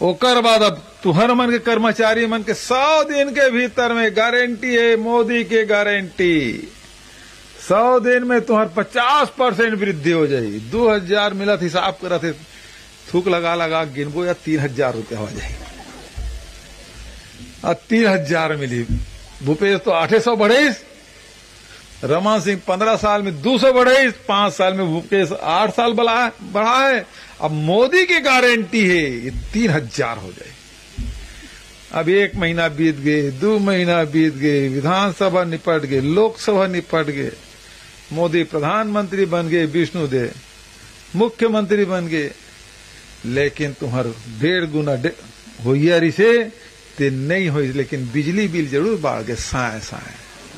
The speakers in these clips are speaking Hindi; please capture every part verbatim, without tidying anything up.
ओकर बाद अब तुहर मन के कर्मचारी मन के सौ दिन के भीतर में गारंटी है, मोदी के गारंटी सौ दिन में तुहर पचास परसेंट वृद्धि हो जाएगी। दो हजार मिलत हिसाब करत है, थूक लगा लगा गिनबो या तीन हजार रुपया हो जाएगी। अब तीन हजार मिली। भूपेश तो आठे सौ बढ़ाईस, रमन सिंह पंद्रह साल में दो सौ बढ़ाईस, पांच साल में भूपेश आठ साल बढ़ा बढ़ा है। अब मोदी की गारंटी है ये तीन हजार हो जाए। अब एक महीना बीत गए, दो महीना बीत गए, विधानसभा निपट गए, लोकसभा निपट गए, मोदी प्रधानमंत्री बन गए, विष्णुदेव मुख्यमंत्री बन गए, लेकिन तुम्हार डेढ़ गुना होइयारी से ते नहीं हुई, लेकिन बिजली बिल जरूर बढ़ गए साए साए।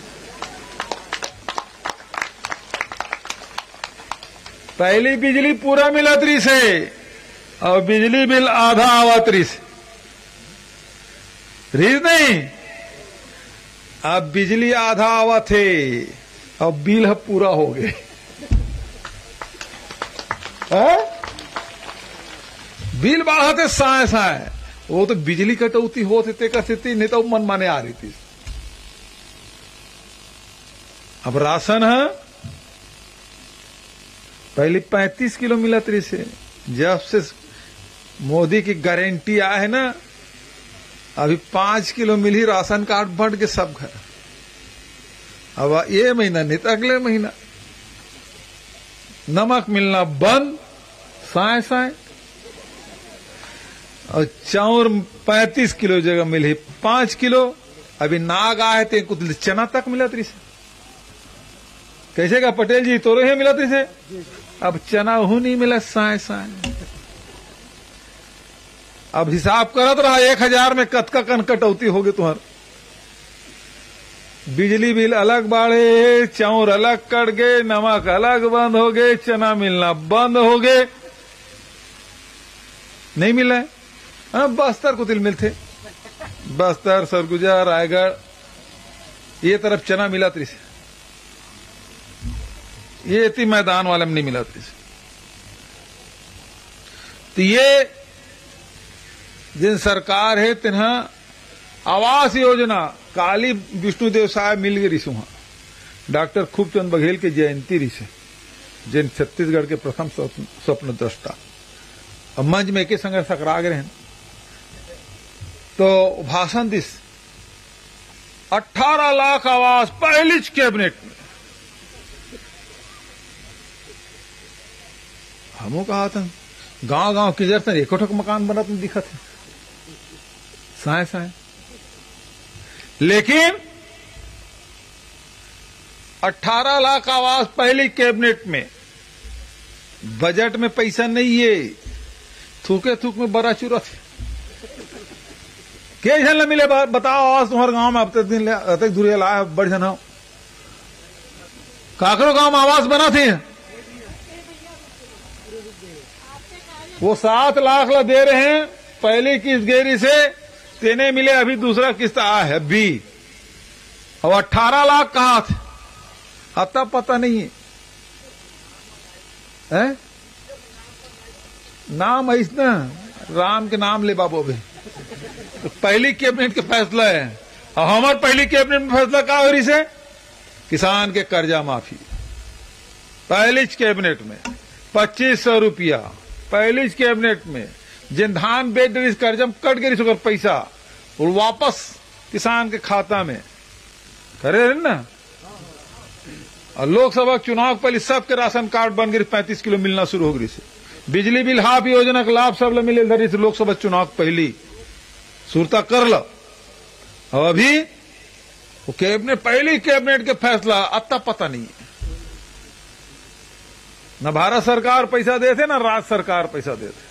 पहली बिजली पूरा मिलत रही से और बिजली बिल आधा आवत रही से रीज नहीं। अब बिजली आधा आवत है अब बिल है पूरा हो गए। बिल बढ़ाते साए साए, वो तो बिजली कटौती होती ते का स्थिति नहीं तो मन माने आ रही थी। अब राशन है पहले पैंतीस किलो मिलत रही से, जब से मोदी की गारंटी आया है ना अभी पांच किलो मिली, राशन कार्ड बढ़ के सब घर। अब ये महीना नहीं तो अगले महीना नमक मिलना बंद साए साए। और चाउर पैंतीस किलो जगह मिली पांच किलो। अभी नाग आए थे कुछ चना तक मिलत रही से। कैसे का पटेल जी तोरे ही मिलत रही से, अब चना हूं नहीं मिला साए साए। अब हिसाब करत रहा एक हजार में कतका कन कटौती होगी तुम्हार। बिजली बिल अलग बढ़े, चाउर अलग कट गए, नमक अलग बंद हो गए, चना मिलना बंद हो गए, नहीं मिला है। हाँ, बस्तर को तिल मिलते, बस्तर सरगुजा रायगढ़ ये तरफ चना मिला त्रिस, ये इतनी मैदान वाले में नहीं मिला त्रिस। तो ये जिन सरकार है तिन्हा आवास योजना काली विष्णुदेव साहब मिल गई रिसुहा डॉक्टर खूबचंद बघेल के जयंती रिसे, जिन छत्तीसगढ़ के प्रथम स्वप्न दृष्टा और मंच में एक संग सकरा गए हैं। तो भाषण दिस अठारह लाख आवास पहली कैबिनेट में। हमो कहा था गांव गांव किधर से एक मकान बना तुम दिखा थे साए साए, लेकिन अठारह लाख आवास पहली कैबिनेट में। बजट में पैसा नहीं है, थूके थूक में बड़ा चूरा थे। के जन मिले बताओ आवास तुम्हारे गांव में अब तक दिन तक दूरिया लाया बड़ जन हो। काकरो गांव में आवास बना थी, वो सात लाख ला दे रहे हैं पहली किस्त गेरी से, तेने मिले अभी दूसरा किस्त आया है बी, और अठारह लाख कहा थे अता पता नहीं है, है? नाम ऐसा राम के नाम ले बाबू अभी। तो पहली कैबिनेट के फैसला है, और हमारे पहली कैबिनेट में फैसला क्या हो रही से किसान के कर्जा माफी। पहली कैबिनेट में पच्चीस सौ रुपया, पहली कैबिनेट में जिन धान बेच दे कर्जा कट गई सुकर पैसा और वापस किसान के खाता में करे ना। और लोकसभा चुनाव पहले सबके राशन कार्ड बन गई, पैंतीस किलो मिलना शुरू हो गई से। बिजली बिल हाफ योजना का लाभ सब मिले धरी से लोकसभा चुनाव पहली सुरता कर लो। और अभी वो कैबिनेट पहली कैबिनेट के फैसला अत्ता पता नहीं है। न भारत सरकार पैसा देते ना राज्य सरकार पैसा देते।